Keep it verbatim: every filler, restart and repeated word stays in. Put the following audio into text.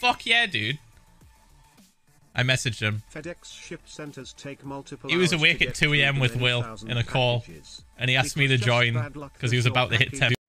fuck yeah, dude. I messaged him. FedEx ship centers take multiple He was hours awake to at get two A M through with the Will many thousand in a call, packages. and he asked It me to was just join bad luck because he that was your about to hit package ten.